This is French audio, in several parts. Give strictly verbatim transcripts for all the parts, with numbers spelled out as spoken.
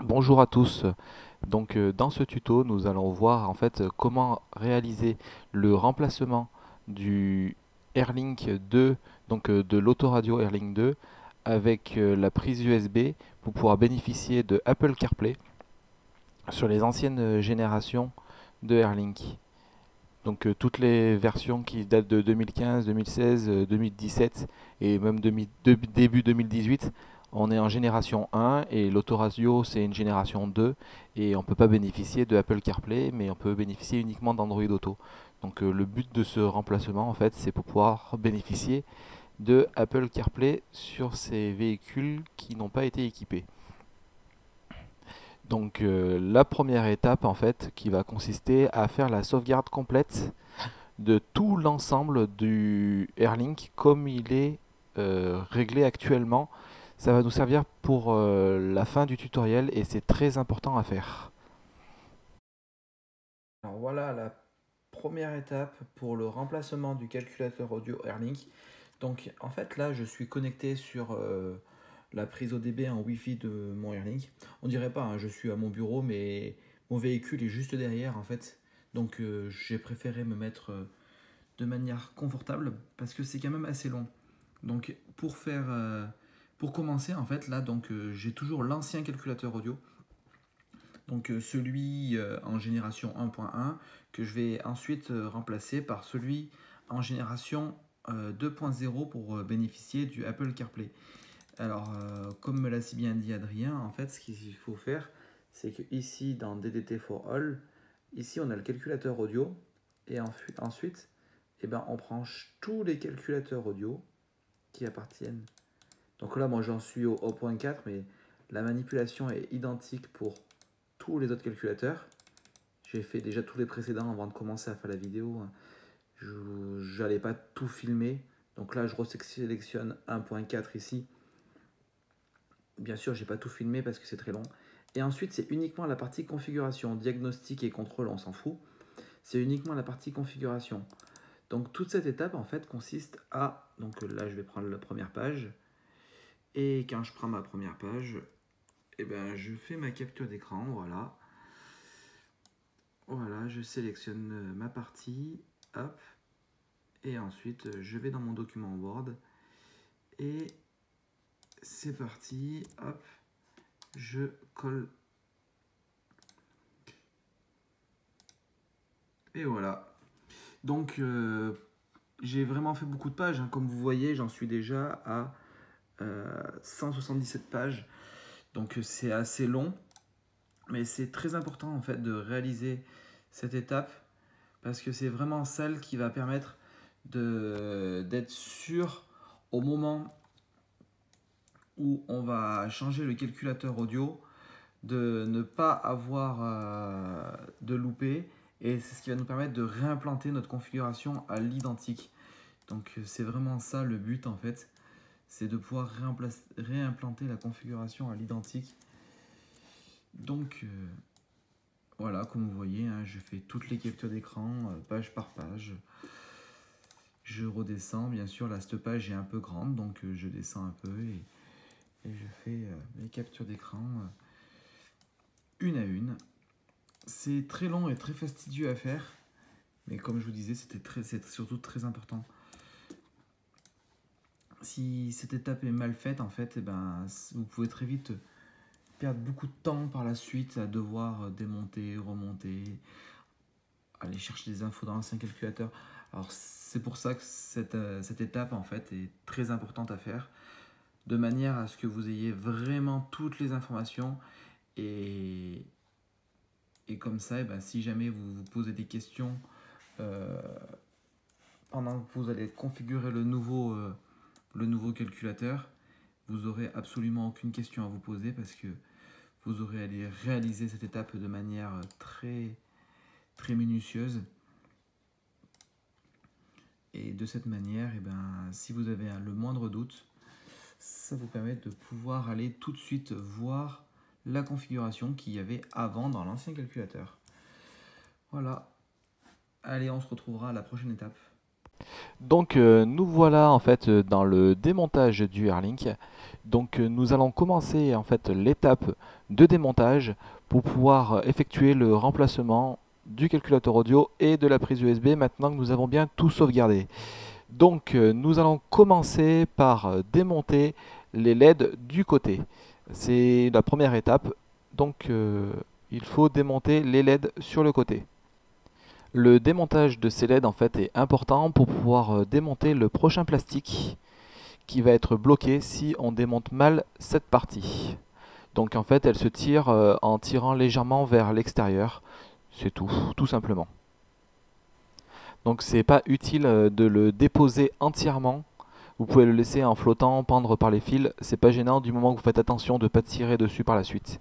Bonjour à tous. Donc euh, dans ce tuto, nous allons voir en fait euh, comment réaliser le remplacement du Airlink deux, donc euh, de l'autoradio Airlink deux avec euh, la prise U S B pour pouvoir bénéficier de Apple CarPlay sur les anciennes euh, générations de Airlink. Donc euh, toutes les versions qui datent de deux mille quinze, deux mille seize, euh, deux mille dix-sept et même demi- de- début deux mille dix-huit, on est en génération un et l'autoradio c'est une génération deux et on ne peut pas bénéficier de Apple CarPlay mais on peut bénéficier uniquement d'Android Auto. Donc euh, le but de ce remplacement en fait c'est pour pouvoir bénéficier de Apple CarPlay sur ces véhicules qui n'ont pas été équipés. Donc euh, la première étape en fait qui va consister à faire la sauvegarde complète de tout l'ensemble du Airlink comme il est euh, réglé actuellement. Ça va nous servir pour euh, la fin du tutoriel et c'est très important à faire. Alors voilà la première étape pour le remplacement du calculateur audio Airlink. Donc en fait là je suis connecté sur euh, la prise O D B en Wi-Fi de mon Airlink. On dirait pas, hein, je suis à mon bureau mais mon véhicule est juste derrière en fait. Donc euh, j'ai préféré me mettre euh, de manière confortable parce que c'est quand même assez long. Donc pour faire, euh, pour commencer en fait là donc euh, j'ai toujours l'ancien calculateur audio. Donc euh, celui euh, en génération un point un que je vais ensuite euh, remplacer par celui en génération euh, deux point zéro pour euh, bénéficier du Apple CarPlay. Alors euh, comme me l'a si bien dit Adrien, en fait ce qu'il faut faire c'est que ici dans D D T for All, ici on a le calculateur audio et ensuite eh ben, on branche tous les calculateurs audio qui appartiennent. Donc là moi j'en suis au, au point quatre mais la manipulation est identique pour tous les autres calculateurs. J'ai fait déjà tous les précédents avant de commencer à faire la vidéo. Je n'allais pas tout filmer. Donc là, je resélectionne un point quatre ici. Bien sûr, j'ai pas tout filmé parce que c'est très long. Et ensuite, c'est uniquement la partie configuration. Diagnostic et contrôle, on s'en fout. C'est uniquement la partie configuration. Donc toute cette étape, en fait, consiste à... Donc là, je vais prendre la première page. Et quand je prends ma première page, eh ben, je fais ma capture d'écran, voilà. Voilà, je sélectionne euh, ma partie, hop, et ensuite euh, je vais dans mon document Word, et c'est parti, hop, je colle, et voilà. Donc euh, j'ai vraiment fait beaucoup de pages, hein. Comme vous voyez, j'en suis déjà à euh, cent soixante-dix-sept pages, donc c'est assez long, mais c'est très important en fait de réaliser cette étape, parce que c'est vraiment celle qui va permettre d'être sûr au moment où on va changer le calculateur audio de ne pas avoir euh, de loupé, et c'est ce qui va nous permettre de réimplanter notre configuration à l'identique. Donc c'est vraiment ça le but en fait, c'est de pouvoir réimplanter la configuration à l'identique. Donc euh, voilà, comme vous voyez, hein, je fais toutes les captures d'écran, euh, page par page. Je redescends, bien sûr, là cette page est un peu grande, donc euh, je descends un peu et, et je fais euh, les captures d'écran euh, une à une. C'est très long et très fastidieux à faire, mais comme je vous disais, c'était très, c'est surtout très important. Si cette étape est mal faite, en fait, eh ben, vous pouvez très vite perdre beaucoup de temps par la suite à devoir démonter, remonter, aller chercher des infos dans l'ancien calculateur. Alors c'est pour ça que cette, euh, cette étape en fait est très importante à faire, de manière à ce que vous ayez vraiment toutes les informations, et, et comme ça, eh ben, si jamais vous vous posez des questions euh, pendant que vous allez configurer le nouveau, euh, le nouveau calculateur, vous aurez absolument aucune question à vous poser, parce que vous aurez à réaliser cette étape de manière très, très minutieuse. Et de cette manière, eh ben, si vous avez le moindre doute, ça vous permet de pouvoir aller tout de suite voir la configuration qu'il y avait avant dans l'ancien calculateur. Voilà. Allez, on se retrouvera à la prochaine étape. Donc euh, nous voilà en fait euh, dans le démontage du Airlink. Donc euh, nous allons commencer en fait l'étape de démontage pour pouvoir euh, effectuer le remplacement du calculateur audio et de la prise U S B maintenant que nous avons bien tout sauvegardé. Donc euh, nous allons commencer par euh, démonter les L E D du côté. C'est la première étape. Donc euh, il faut démonter les L E D sur le côté. Le démontage de ces L E D en fait est important pour pouvoir euh, démonter le prochain plastique qui va être bloqué si on démonte mal cette partie. Donc en fait elle se tire euh, en tirant légèrement vers l'extérieur. C'est tout, tout simplement. Donc c'est pas utile euh, de le déposer entièrement. Vous pouvez le laisser en flottant, pendre par les fils. C'est pas gênant du moment que vous faites attention de ne pas tirer dessus par la suite.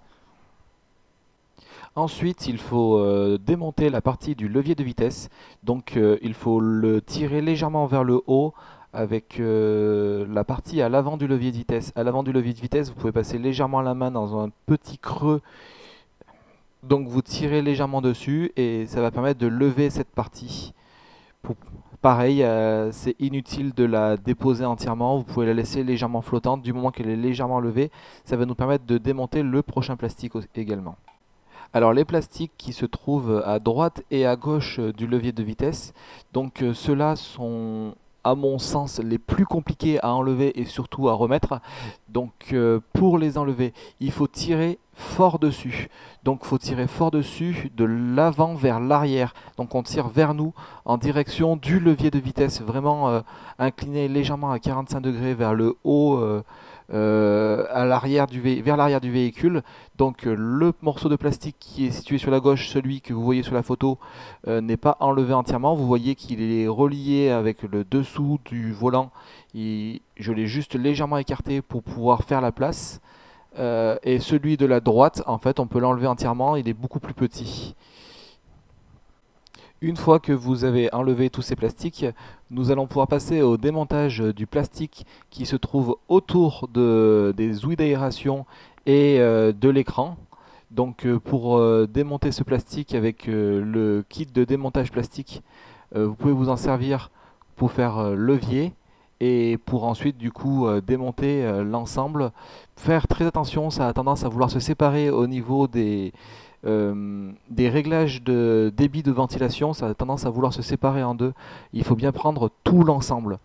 Ensuite, il faut euh, démonter la partie du levier de vitesse. Donc euh, il faut le tirer légèrement vers le haut avec euh, la partie à l'avant du levier de vitesse. À l'avant du levier de vitesse, vous pouvez passer légèrement la main dans un petit creux. Donc vous tirez légèrement dessus et ça va permettre de lever cette partie. Pour- Pareil, euh, c'est inutile de la déposer entièrement. Vous pouvez la laisser légèrement flottante. Du moment qu'elle est légèrement levée, ça va nous permettre de démonter le prochain plastique également. Alors les plastiques qui se trouvent à droite et à gauche euh, du levier de vitesse, donc euh, ceux-là sont à mon sens les plus compliqués à enlever et surtout à remettre. Donc euh, pour les enlever, il faut tirer fort dessus. Donc il faut tirer fort dessus de l'avant vers l'arrière. Donc on tire vers nous en direction du levier de vitesse, vraiment euh, incliné légèrement à quarante-cinq degrés vers le haut. euh, euh, à l'arrière du vé- vers l'arrière du véhicule. Donc euh, le morceau de plastique qui est situé sur la gauche, celui que vous voyez sur la photo, euh, n'est pas enlevé entièrement. Vous voyez qu'il est relié avec le dessous du volant. Et je l'ai juste légèrement écarté pour pouvoir faire la place. Euh, et celui de la droite, en fait, on peut l'enlever entièrement. Il est beaucoup plus petit. Une fois que vous avez enlevé tous ces plastiques, nous allons pouvoir passer au démontage du plastique qui se trouve autour de- des ouïes d'aération et euh, de l'écran. Donc euh, pour euh, démonter ce plastique avec euh, le kit de démontage plastique, euh, vous pouvez vous en servir pour faire euh, levier et pour ensuite du coup euh, démonter euh, l'ensemble. Faire très attention, ça a tendance à vouloir se séparer au niveau des, euh, des réglages de débit de ventilation, ça a tendance à vouloir se séparer en deux. Il faut bien prendre tout l'ensemble.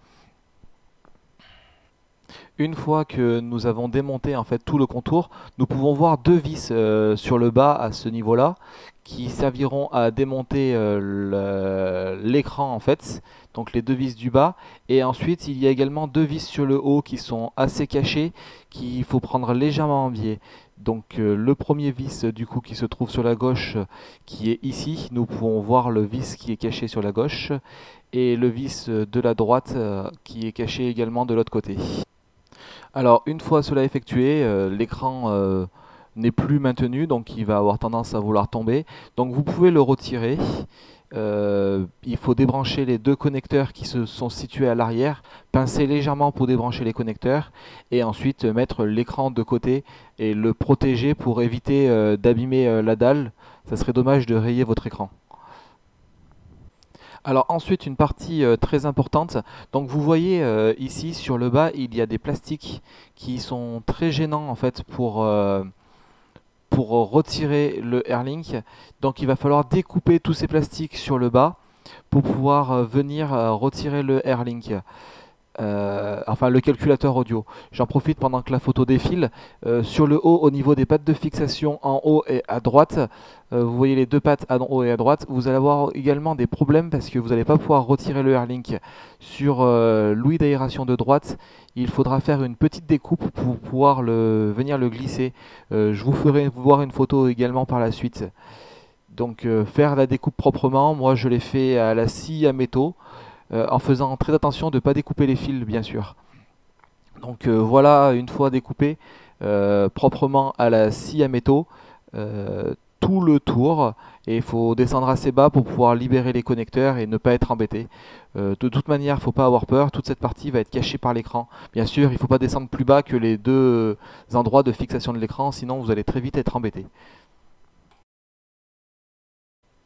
Une fois que nous avons démonté en fait tout le contour, nous pouvons voir deux vis euh, sur le bas à ce niveau-là qui serviront à démonter euh, le- l'écran en fait, donc les deux vis du bas. Et ensuite, il y a également deux vis sur le haut qui sont assez cachées, qu'il faut prendre légèrement en biais. Donc euh, le premier vis du coup qui se trouve sur la gauche, euh, qui est ici, nous pouvons voir le vis qui est caché sur la gauche et le vis euh, de la droite euh, qui est caché également de l'autre côté. Alors, une fois cela effectué, euh, l'écran euh, n'est plus maintenu, donc il va avoir tendance à vouloir tomber. Donc vous pouvez le retirer. Euh, il faut débrancher les deux connecteurs qui se sont situés à l'arrière, pincer légèrement pour débrancher les connecteurs, et ensuite euh, mettre l'écran de côté et le protéger pour éviter euh, d'abîmer euh, la dalle. Ça serait dommage de rayer votre écran. Alors ensuite une partie euh, très importante, donc vous voyez euh, ici sur le bas il y a des plastiques qui sont très gênants en fait pour, euh, pour retirer le Airlink. Donc il va falloir découper tous ces plastiques sur le bas pour pouvoir euh, venir euh, retirer le Airlink. Euh, enfin le calculateur audio. J'en profite pendant que la photo défile. Euh, sur le haut, au niveau des pattes de fixation en haut et à droite, euh, vous voyez les deux pattes en haut et à droite, vous allez avoir également des problèmes parce que vous n'allez pas pouvoir retirer le Airlink sur euh, l'ouïe d'aération de droite. Il faudra faire une petite découpe pour pouvoir le, venir le glisser. Euh, je vous ferai voir une photo également par la suite. Donc euh, faire la découpe proprement, moi je l'ai fait à la scie à métaux euh, en faisant très attention de ne pas découper les fils bien sûr. Donc euh, voilà, une fois découpé euh, proprement à la scie à métaux, euh, tout le tour, et il faut descendre assez bas pour pouvoir libérer les connecteurs et ne pas être embêté. Euh, de toute manière, il ne faut pas avoir peur, toute cette partie va être cachée par l'écran. Bien sûr, il ne faut pas descendre plus bas que les deux endroits de fixation de l'écran, sinon vous allez très vite être embêté.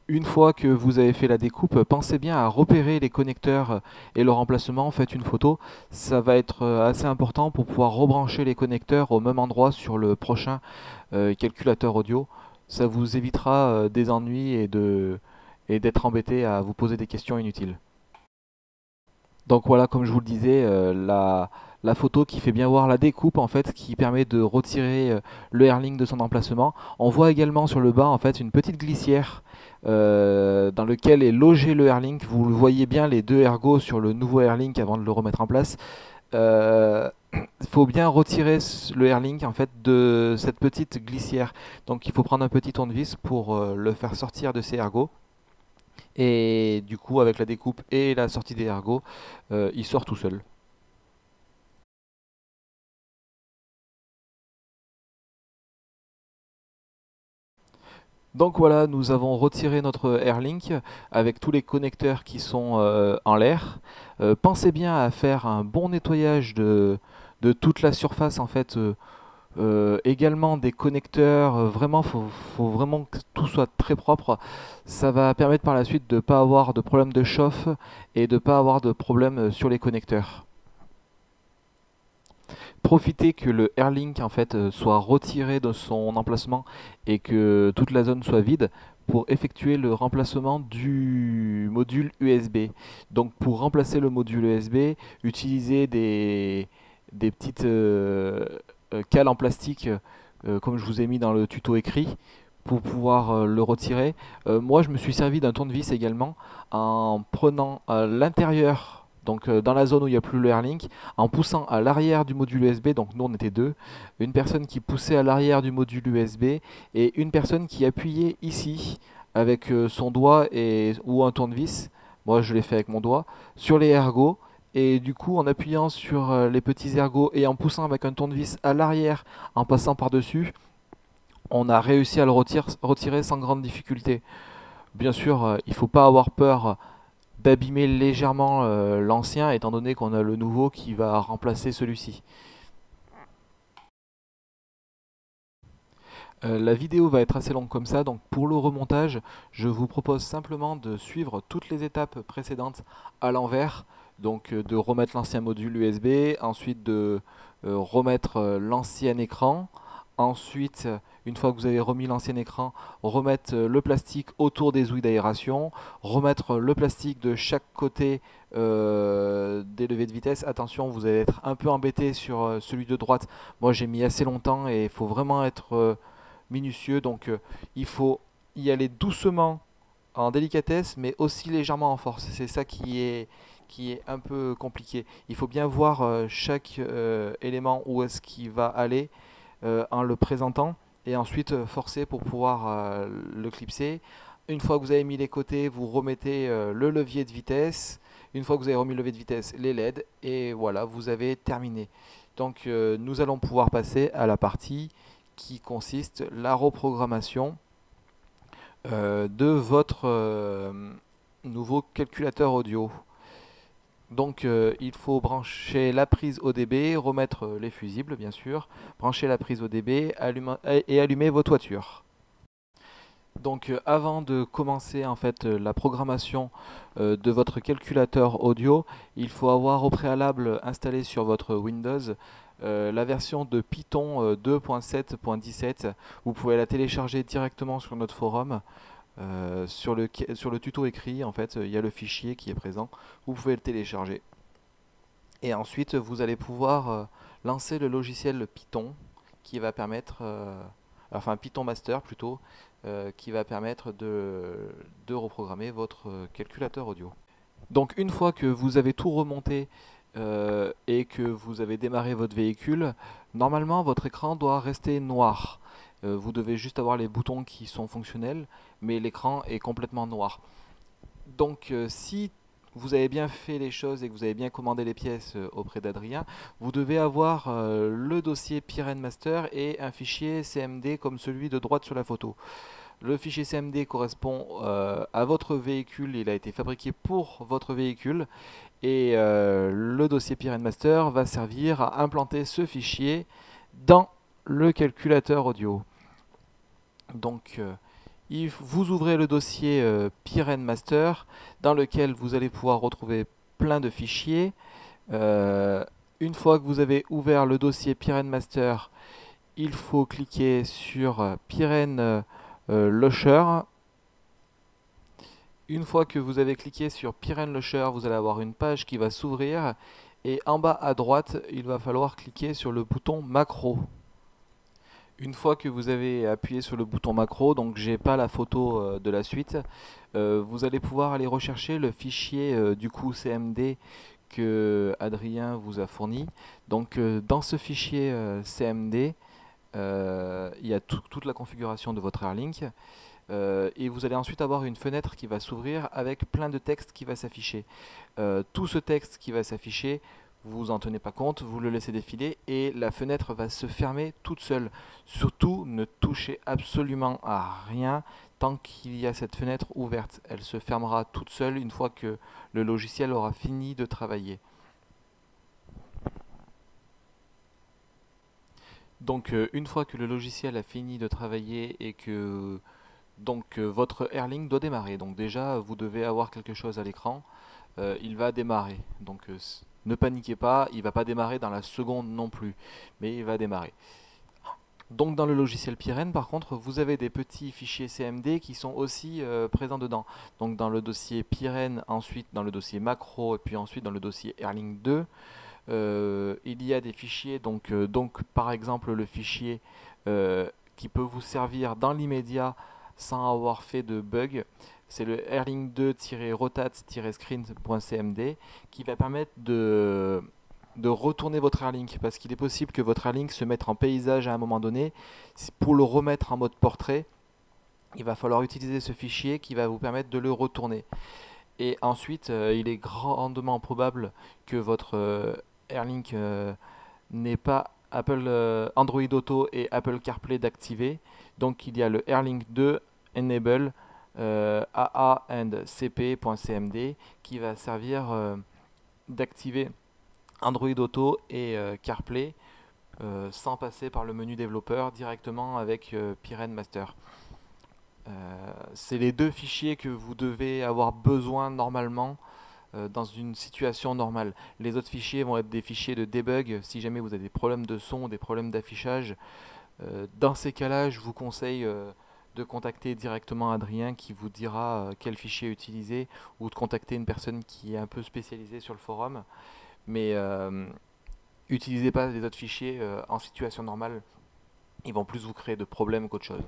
Une fois que vous avez fait la découpe, pensez bien à repérer les connecteurs et leur emplacement, faites une photo. Ça va être assez important pour pouvoir rebrancher les connecteurs au même endroit sur le prochain euh, calculateur audio. Ça vous évitera euh, des ennuis et de et d'être embêté à vous poser des questions inutiles. Donc voilà, comme je vous le disais, euh, la, la photo qui fait bien voir la découpe en fait, qui permet de retirer euh, le Airlink de son emplacement. On voit également sur le bas en fait une petite glissière euh, dans lequel est logé le Airlink. Vous le voyez bien les deux ergots sur le nouveau Airlink avant de le remettre en place. Euh, Il faut bien retirer le Airlink en fait de cette petite glissière. Donc il faut prendre un petit tournevis pour euh, le faire sortir de ses ergots. Et du coup, avec la découpe et la sortie des ergots, euh, il sort tout seul. Donc voilà, nous avons retiré notre Airlink avec tous les connecteurs qui sont euh, en l'air. Euh, pensez bien à faire un bon nettoyage de, de toute la surface en fait. Euh, euh, également des connecteurs, euh, vraiment, faut, faut vraiment que tout soit très propre. Ça va permettre par la suite de ne pas avoir de problème de chauffe et de ne pas avoir de problème euh, sur les connecteurs. Profitez que le Airlink en fait euh, soit retiré de son emplacement et que toute la zone soit vide pour effectuer le remplacement du module U S B. Donc pour remplacer le module U S B, utilisez des, des petites euh, euh, cales en plastique euh, comme je vous ai mis dans le tuto écrit pour pouvoir euh, le retirer. Euh, moi je me suis servi d'un tournevis également en prenant euh, l'intérieur, donc euh, dans la zone où il n'y a plus le Airlink, en poussant à l'arrière du module U S B, donc nous on était deux, une personne qui poussait à l'arrière du module U S B et une personne qui appuyait ici avec euh, son doigt et, ou un tournevis, moi je l'ai fait avec mon doigt, sur les ergots. Et du coup, en appuyant sur euh, les petits ergots et en poussant avec un tournevis à l'arrière, en passant par-dessus, on a réussi à le retire- retirer sans grande difficulté. Bien sûr, euh, il ne faut pas avoir peur d'abîmer légèrement euh, l'ancien, étant donné qu'on a le nouveau qui va remplacer celui-ci. Euh, la vidéo va être assez longue comme ça, donc pour le remontage, je vous propose simplement de suivre toutes les étapes précédentes à l'envers, donc euh, de remettre l'ancien module U S B, ensuite de euh, remettre euh, l'ancien écran, ensuite, une fois que vous avez remis l'ancien écran, remettre euh, le plastique autour des ouïes d'aération, remettre le plastique de chaque côté euh, des levées de vitesse. Attention, vous allez être un peu embêté sur euh, celui de droite. Moi j'ai mis assez longtemps et il faut vraiment être euh, minutieux, donc euh, il faut y aller doucement en délicatesse, mais aussi légèrement en force. C'est ça qui est, qui est un peu compliqué. Il faut bien voir euh, chaque euh, élément où est-ce qu'il va aller euh, en le présentant et ensuite euh, forcer pour pouvoir euh, le clipser. Une fois que vous avez mis les côtés, vous remettez euh, le levier de vitesse. Une fois que vous avez remis le levier de vitesse, les L E D, et voilà, vous avez terminé. Donc euh, nous allons pouvoir passer à la partie qui consiste la reprogrammation euh, de votre euh, nouveau calculateur audio. Donc euh, il faut brancher la prise O D B, remettre euh, les fusibles bien sûr, brancher la prise O D B alluma- et allumer vos toitures. Donc euh, avant de commencer en fait euh, la programmation euh, de votre calculateur audio, il faut avoir au préalable installé sur votre Windows euh, la version de Python euh, deux point sept point dix-sept. Vous pouvez la télécharger directement sur notre forum. Euh, sur, le, sur le tuto écrit, en fait, il y a le fichier qui est présent. Vous pouvez le télécharger. Et ensuite, vous allez pouvoir euh, lancer le logiciel Python qui va permettre, euh, enfin Python Master plutôt, euh, qui va permettre de, de reprogrammer votre euh, calculateur audio. Donc une fois que vous avez tout remonté euh, et que vous avez démarré votre véhicule, normalement votre écran doit rester noir. Euh, vous devez juste avoir les boutons qui sont fonctionnels, mais l'écran est complètement noir. Donc euh, si vous avez bien fait les choses et que vous avez bien commandé les pièces euh, auprès d'Adrien, vous devez avoir euh, le dossier Pyren Master et un fichier C M D comme celui de droite sur la photo. Le fichier C M D correspond euh, à votre véhicule, il a été fabriqué pour votre véhicule et euh, le dossier Pyren Master va servir à implanter ce fichier dans le calculateur audio. Donc euh, il, vous ouvrez le dossier euh, Pyren Master dans lequel vous allez pouvoir retrouver plein de fichiers. Euh, une fois que vous avez ouvert le dossier Pyren Master, il faut cliquer sur euh, Pyren euh, euh, Launcher. Une fois que vous avez cliqué sur Pyren Launcher, vous allez avoir une page qui va s'ouvrir et en bas à droite, il va falloir cliquer sur le bouton macro. Une fois que vous avez appuyé sur le bouton macro, donc j'ai pas la photo euh, de la suite, euh, vous allez pouvoir aller rechercher le fichier euh, du coup C M D que Adrien vous a fourni. Donc euh, dans ce fichier euh, C M D, euh, il y a tout- toute la configuration de votre Airlink. Euh, et vous allez ensuite avoir une fenêtre qui va s'ouvrir avec plein de texte qui va s'afficher. Euh, tout ce texte qui va s'afficher, vous en tenez pas compte, vous le laissez défiler et la fenêtre va se fermer toute seule. Surtout, ne touchez absolument à rien tant qu'il y a cette fenêtre ouverte. Elle se fermera toute seule une fois que le logiciel aura fini de travailler. Donc euh, une fois que le logiciel a fini de travailler et que donc euh, votre Airlink doit démarrer. Donc déjà vous devez avoir quelque chose à l'écran. Euh, il va démarrer. Donc euh, ne paniquez pas, il ne va pas démarrer dans la seconde non plus, mais il va démarrer. Donc dans le logiciel Pyren, par contre, vous avez des petits fichiers C M D qui sont aussi euh, présents dedans. Donc dans le dossier Pyren, ensuite dans le dossier macro, et puis ensuite dans le dossier Airlink deux, euh, il y a des fichiers, donc, euh, donc par exemple le fichier euh, qui peut vous servir dans l'immédiat sans avoir fait de bug, c'est le airlink deux-rotate-screen.cmd qui va permettre de, de retourner votre Airlink parce qu'il est possible que votre Airlink se mette en paysage à un moment donné. Pour le remettre en mode portrait, il va falloir utiliser ce fichier qui va vous permettre de le retourner. Et ensuite, euh, il est grandement probable que votre euh, Airlink euh, n'ait pas Apple euh, Android Auto et Apple CarPlay d'activer. Donc il y a le Airlink deux Enable euh, A A and C P.cmd qui va servir euh, d'activer Android Auto et euh, CarPlay euh, sans passer par le menu développeur directement avec euh, Pyren Master. Euh, c'est les deux fichiers que vous devez avoir besoin normalement euh, dans une situation normale. Les autres fichiers vont être des fichiers de debug si jamais vous avez des problèmes de son, des problèmes d'affichage. Euh, dans ces cas-là, je vous conseille euh, de contacter directement Adrien qui vous dira euh, quel fichier utiliser ou de contacter une personne qui est un peu spécialisée sur le forum. Mais euh, utilisez pas les autres fichiers euh, en situation normale. Ils vont plus vous créer de problèmes qu'autre chose.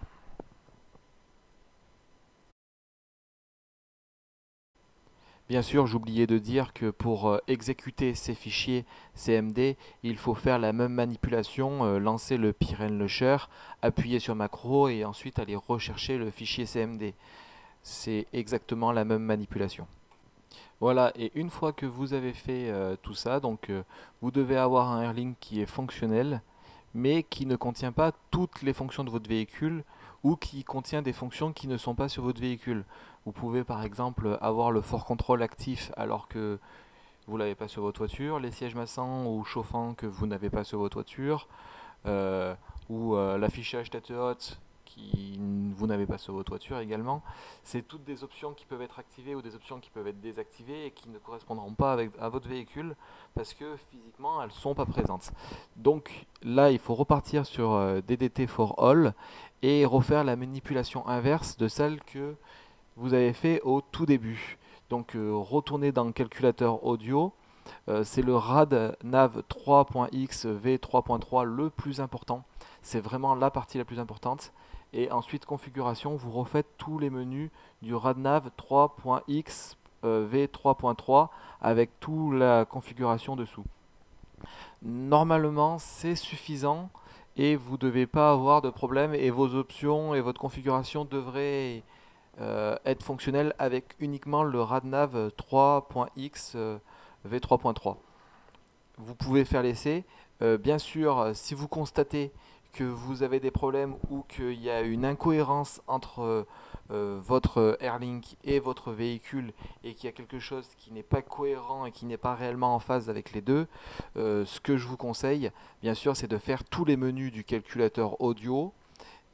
Bien sûr, j'oubliais de dire que pour euh, exécuter ces fichiers C M D, il faut faire la même manipulation, euh, lancer le Pyren Launcher, appuyer sur macro et ensuite aller rechercher le fichier C M D. C'est exactement la même manipulation. Voilà, et une fois que vous avez fait euh, tout ça, donc euh, vous devez avoir un Airlink qui est fonctionnel, mais qui ne contient pas toutes les fonctions de votre véhicule ou qui contient des fonctions qui ne sont pas sur votre véhicule. Vous pouvez par exemple avoir le Fort Control actif alors que vous ne l'avez pas sur votre voiture, les sièges massants ou chauffants que vous n'avez pas sur votre voiture, euh, ou euh, l'affichage tête haute qui vous n'avez pas sur votre voiture également. C'est toutes des options qui peuvent être activées ou des options qui peuvent être désactivées et qui ne correspondront pas avec, à votre véhicule parce que physiquement elles ne sont pas présentes. Donc là il faut repartir sur euh, D D T for All et refaire la manipulation inverse de celle que vous avez fait au tout début. Donc euh, retournez dans le calculateur audio. Euh, c'est le RAD nav trois point x v trois point trois le plus important. C'est vraiment la partie la plus importante. Et ensuite, configuration, vous refaites tous les menus du RADNAV trois point x euh, v trois point trois avec toute la configuration dessous. Normalement, c'est suffisant et vous ne devez pas avoir de problème et vos options et votre configuration devraient euh, être fonctionnelles avec uniquement le RADNAV trois point x euh, v trois point trois. Vous pouvez faire l'essai. Euh, bien sûr, si vous constatez que vous avez des problèmes ou qu'il y a une incohérence entre euh, votre Airlink et votre véhicule et qu'il y a quelque chose qui n'est pas cohérent et qui n'est pas réellement en phase avec les deux, euh, ce que je vous conseille, bien sûr, c'est de faire tous les menus du calculateur audio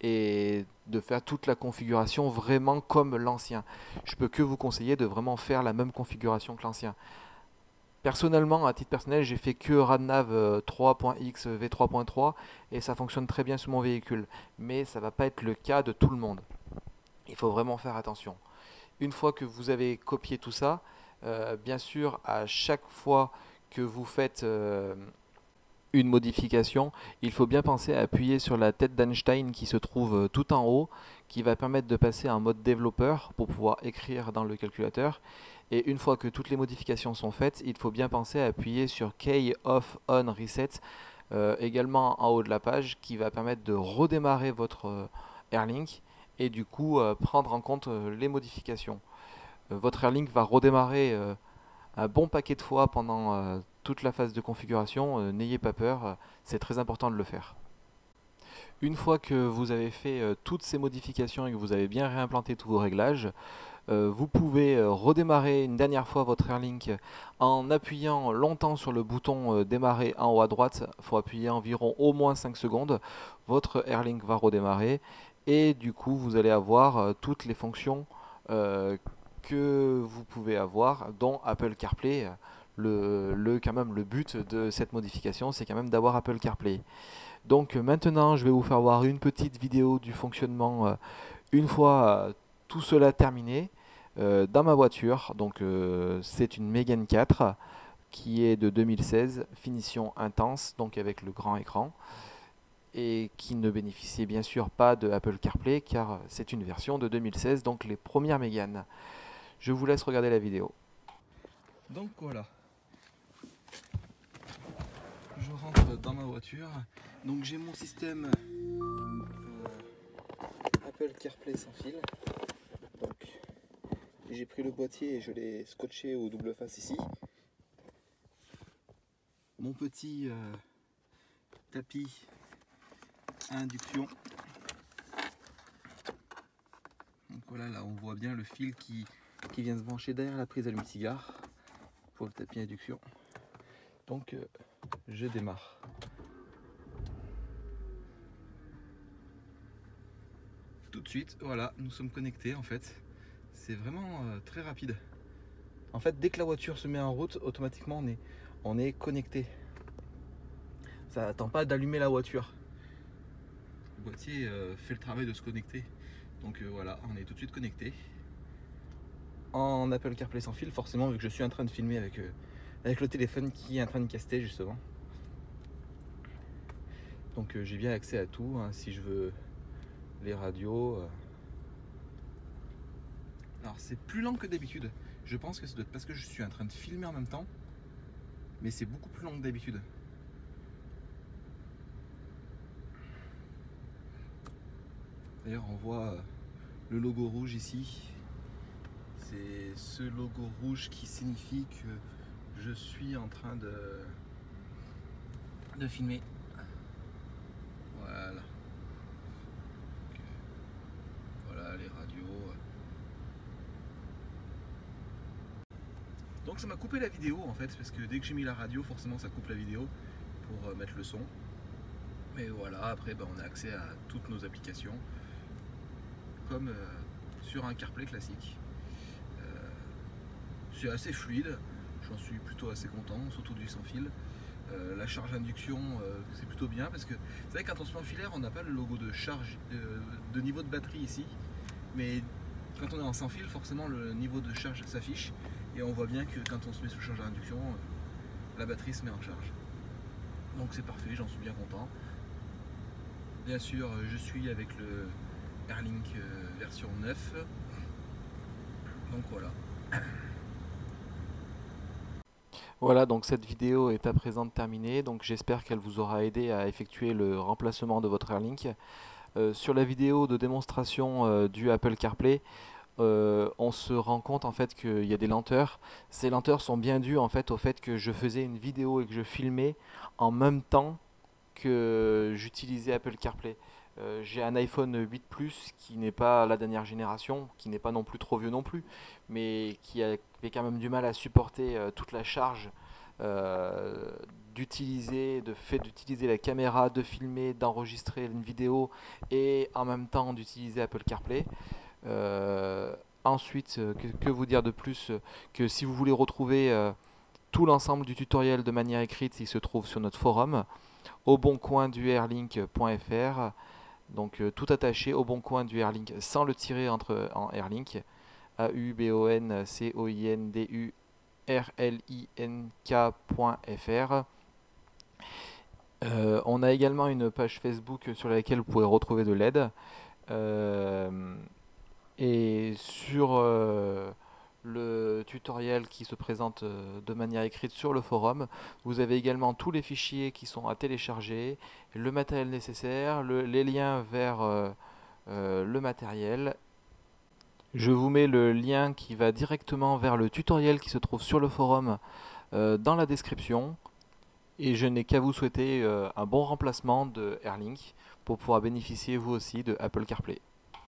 et de faire toute la configuration vraiment comme l'ancien. Je peux que vous conseiller de vraiment faire la même configuration que l'ancien. Personnellement, à titre personnel, j'ai fait que Radnav euh, trois point x v trois point trois et ça fonctionne très bien sur mon véhicule. Mais ça ne va pas être le cas de tout le monde. Il faut vraiment faire attention. Une fois que vous avez copié tout ça, euh, bien sûr, à chaque fois que vous faites euh, une modification, il faut bien penser à appuyer sur la tête d'Einstein qui se trouve euh, tout en haut, qui va permettre de passer en mode développeur pour pouvoir écrire dans le calculateur. Et une fois que toutes les modifications sont faites, il faut bien penser à appuyer sur Key Off On Reset, euh, également en haut de la page, qui va permettre de redémarrer votre euh, Airlink et du coup euh, prendre en compte euh, les modifications. Euh, votre Airlink va redémarrer euh, un bon paquet de fois pendant euh, toute la phase de configuration. Euh, n'ayez pas peur, euh, c'est très important de le faire. Une fois que vous avez fait euh, toutes ces modifications et que vous avez bien réimplanté tous vos réglages, euh, vous pouvez euh, redémarrer une dernière fois votre Airlink en appuyant longtemps sur le bouton euh, démarrer en haut à droite. Il faut appuyer environ au moins cinq secondes. Votre Airlink va redémarrer et du coup vous allez avoir euh, toutes les fonctions euh, que vous pouvez avoir, dont Apple CarPlay. Le, le, quand même, le but de cette modification, c'est quand même d'avoir Apple CarPlay. Donc euh, maintenant, je vais vous faire voir une petite vidéo du fonctionnement euh, une fois euh, tout cela terminé euh, dans ma voiture. Donc euh, c'est une Megane quatre qui est de deux mille seize, finition intense, donc avec le grand écran, et qui ne bénéficiait bien sûr pas de Apple CarPlay car c'est une version de deux mille seize, donc les premières Megane. Je vous laisse regarder la vidéo. Donc voilà, je rentre dans ma voiture. Donc j'ai mon système euh, Apple CarPlay sans fil. Donc j'ai pris le boîtier et je l'ai scotché au double face ici. Mon petit euh, tapis à induction. Donc voilà, là on voit bien le fil qui, qui vient se brancher derrière la prise allume-cigare pour le tapis induction. Donc euh, je démarre. Tout de suite, voilà, nous sommes connectés en fait. C'est vraiment euh, très rapide. En fait, dès que la voiture se met en route, automatiquement on est, on est connecté. Ça n'attend pas d'allumer la voiture. Le boîtier euh, fait le travail de se connecter. Donc euh, voilà, on est tout de suite connecté. En Apple CarPlay sans fil, forcément, vu que je suis en train de filmer avec, euh, avec le téléphone qui est en train de caster justement. Donc euh, j'ai bien accès à tout, hein, si je veux les radios. Euh. Alors c'est plus lent que d'habitude. Je pense que c'est parce que je suis en train de filmer en même temps. Mais c'est beaucoup plus lent que d'habitude. D'ailleurs on voit le logo rouge ici. C'est ce logo rouge qui signifie que je suis en train de, de filmer. Voilà. Donc, voilà les radios. Donc ça m'a coupé la vidéo en fait, parce que dès que j'ai mis la radio, forcément ça coupe la vidéo pour mettre le son. Mais voilà, après bah, on a accès à toutes nos applications comme euh, sur un CarPlay classique. Euh, c'est assez fluide, j'en suis plutôt assez content, surtout du sans fil. Euh, la charge induction, euh, c'est plutôt bien parce que c'est vrai que quand on se met en filaire, on n'a pas le logo de charge, euh, de niveau de batterie ici, mais quand on est en sans fil, forcément le niveau de charge s'affiche et on voit bien que quand on se met sous charge d'induction, euh, la batterie se met en charge. Donc c'est parfait, j'en suis bien content. Bien sûr, je suis avec le Airlink euh, version neuf. Donc voilà. Voilà, donc cette vidéo est à présent terminée, donc j'espère qu'elle vous aura aidé à effectuer le remplacement de votre Airlink. Euh, sur la vidéo de démonstration euh, du Apple CarPlay, euh, on se rend compte en fait qu'il y a des lenteurs. Ces lenteurs sont bien dues en fait au fait que je faisais une vidéo et que je filmais en même temps que j'utilisais Apple CarPlay. Euh, j'ai un iPhone huit Plus qui n'est pas la dernière génération, qui n'est pas non plus trop vieux non plus, mais qui avait quand même du mal à supporter euh, toute la charge euh, d'utiliser de fait d'utiliser la caméra, de filmer, d'enregistrer une vidéo et en même temps d'utiliser Apple CarPlay. Euh, ensuite, euh, que, que vous dire de plus euh, que si vous voulez retrouver euh, tout l'ensemble du tutoriel de manière écrite, il se trouve sur notre forum au bon coin du airlink point f r. Donc euh, tout attaché au bon coin du airlink sans le tirer entre en airlink. A U B O N C O I N D U R L I N K point F R. Euh, on a également une page Facebook sur laquelle vous pouvez retrouver de l'aide. Euh, et sur euh, le tutoriel qui se présente euh, de manière écrite sur le forum, vous avez également tous les fichiers qui sont à télécharger, le matériel nécessaire, le- les liens vers euh, euh, le matériel. Je vous mets le lien qui va directement vers le tutoriel qui se trouve sur le forum euh, dans la description. Et je n'ai qu'à vous souhaiter euh, un bon remplacement de Airlink pour pouvoir bénéficier vous aussi de Apple CarPlay.